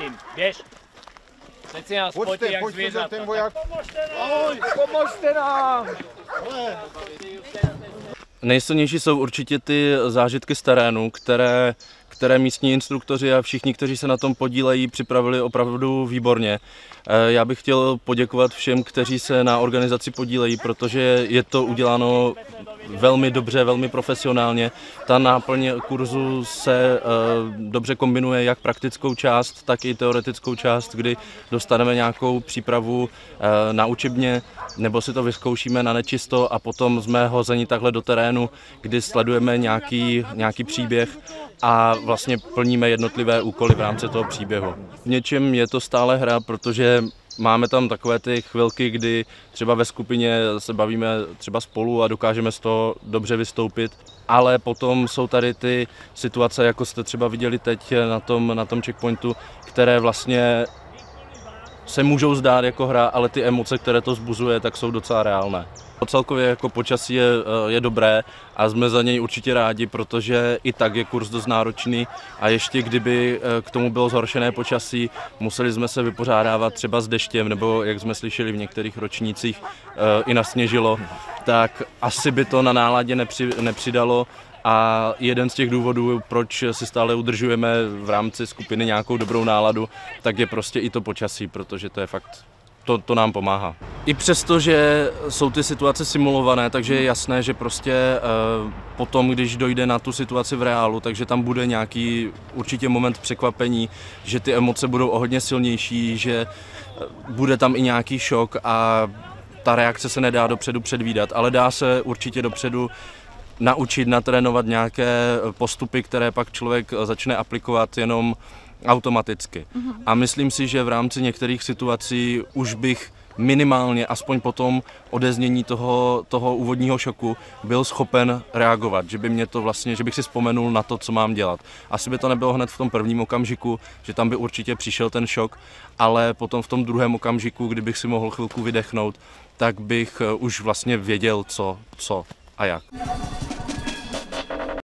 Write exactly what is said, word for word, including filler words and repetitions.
tím, běž. Teď si nás potí jak zvířata. Ten voják. Pomožte nám! Pomožte nám! Nejsilnější jsou určitě ty zážitky z terénu, které, které místní instruktoři a všichni, kteří se na tom podílejí, připravili opravdu výborně. Já bych chtěl poděkovat všem, kteří se na organizaci podílejí, protože je to uděláno velmi dobře, velmi profesionálně. Ta náplň kurzu se dobře kombinuje jak praktickou část, tak i teoretickou část, kdy dostaneme nějakou přípravu na učebně, nebo si to vyzkoušíme na nečisto a potom jsme hozeni takhle do terénu, kdy sledujeme nějaký, nějaký příběh a vlastně plníme jednotlivé úkoly v rámci toho příběhu. V něčem je to stále hra, protože máme tam takové ty chvilky, kdy třeba ve skupině se bavíme třeba spolu a dokážeme z toho dobře vystoupit, ale potom jsou tady ty situace, jako jste třeba viděli teď na tom, na tom checkpointu, které vlastně se můžou zdát jako hra, ale ty emoce, které to vzbuzuje, tak jsou docela reálné. Celkově jako počasí je, je dobré a jsme za něj určitě rádi, protože i tak je kurz dost náročný a ještě kdyby k tomu bylo zhoršené počasí, museli jsme se vypořádávat třeba s deštěm, nebo jak jsme slyšeli v některých ročnících i nasněžilo, tak asi by to na náladě nepři, nepřidalo. A jeden z těch důvodů, proč si stále udržujeme v rámci skupiny nějakou dobrou náladu, tak je prostě i to počasí, protože to je fakt, to, to nám pomáhá. I přesto, že jsou ty situace simulované, takže je jasné, že prostě eh, potom, když dojde na tu situaci v reálu, takže tam bude nějaký určitě moment překvapení, že ty emoce budou o hodně silnější, že bude tam i nějaký šok a ta reakce se nedá dopředu předvídat, ale dá se určitě dopředu naučit, natrénovat nějaké postupy, které pak člověk začne aplikovat jenom automaticky. A myslím si, že v rámci některých situací už bych minimálně, aspoň po tom odeznění toho, toho úvodního šoku, byl schopen reagovat, že by mě to vlastně, že bych si vzpomenul na to, co mám dělat. Asi by to nebylo hned v tom prvním okamžiku, že tam by určitě přišel ten šok, ale potom v tom druhém okamžiku, kdybych si mohl chvilku vydechnout, tak bych už vlastně věděl, co, co a jak.